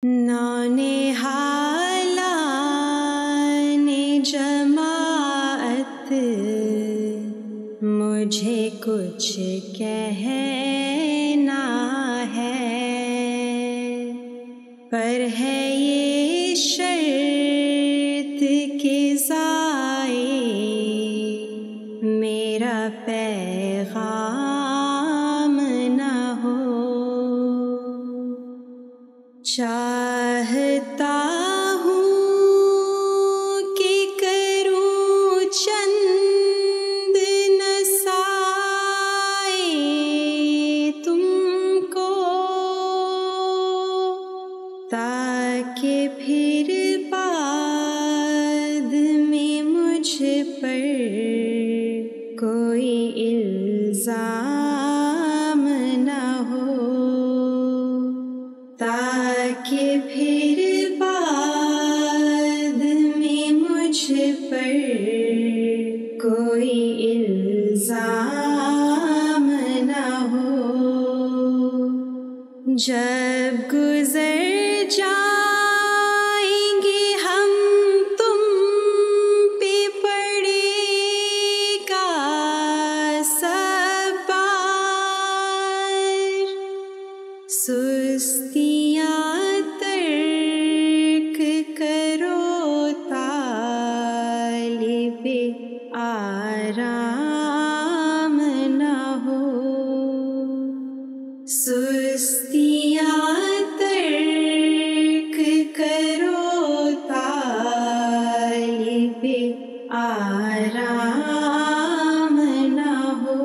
نونہالان جماعت مجھے کچھ کہنا ہے، پر ہے یہ شرط کہ ضائع میرا پیغام نہ ہو۔ چاہتا ہوں کہ کروں چند نصائح تم کو، تاکہ پھر بعد میں مجھ پر کوئی الزام نہ ہو، تاکہ پھر بعد میں مجھ پر کوئی الزام نہ ہو۔ جب گزر جائیں گے ہم تم پہ پڑے گا سب بار، سستیاں ترک کرو طالب آرام نہ ہو، سستیاں ترک کرو طالب آرام نہ ہو۔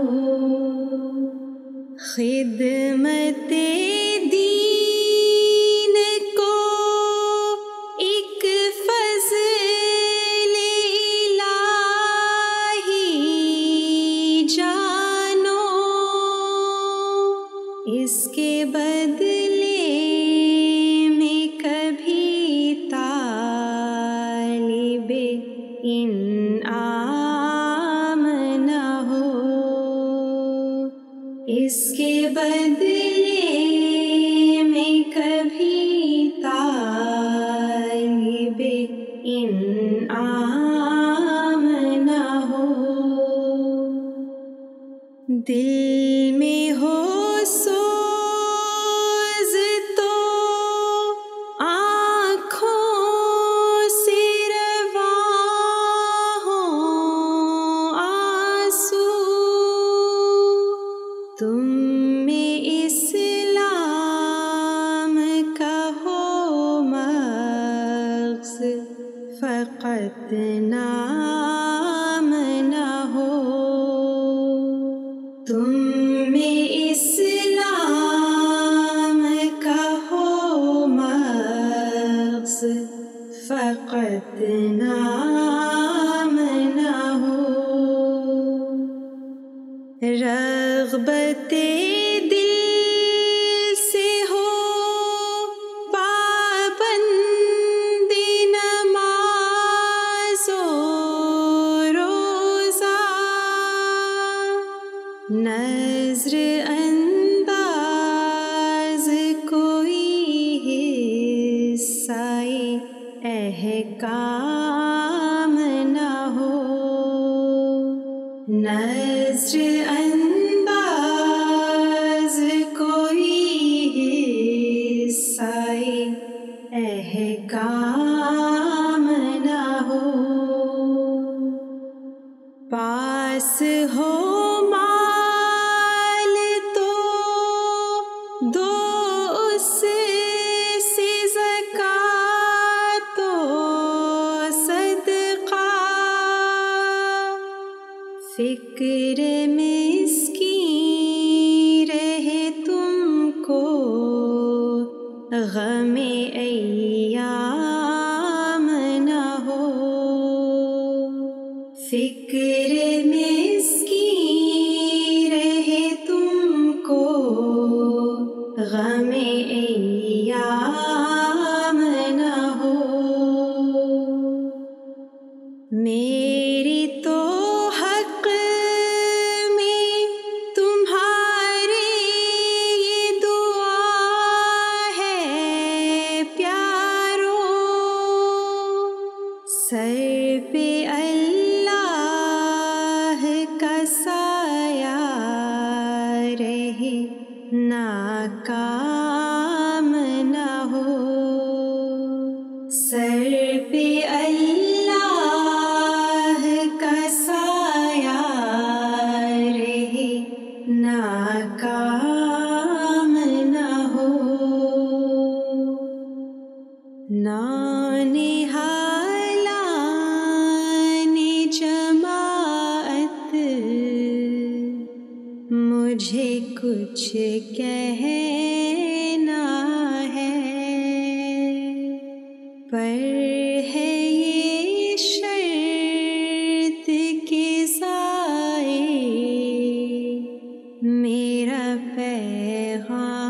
خدمت دین کو ایک فضل الہی جانو، اس کے بدلے میں کبھی طالب انعام نہ ہو، اس کے بدلے میں کبھی طالب انعام نہ ہو۔ دل میں ہو سوز تو آنکھوں سے رواں ہوں آنسو، تم میں اسلام کا ہو مغز فقط نام نہ ہو، تم میں اسلام کا ہو مغز فقط نام نہ ہو۔ رغبت دل سے ہو پابند نماز و روزہ، نظر انداز کوئی حصہ احکام نہ ہو، نظر انداز ناکام نہ ہو، سر پہ اللہ کا سایہ رہے، ناکام نہ ہو، نانہالان جماعت مجھے کچھ کہنا ہے، پر ہے یہ شرط کہ ضائع میرا پیغام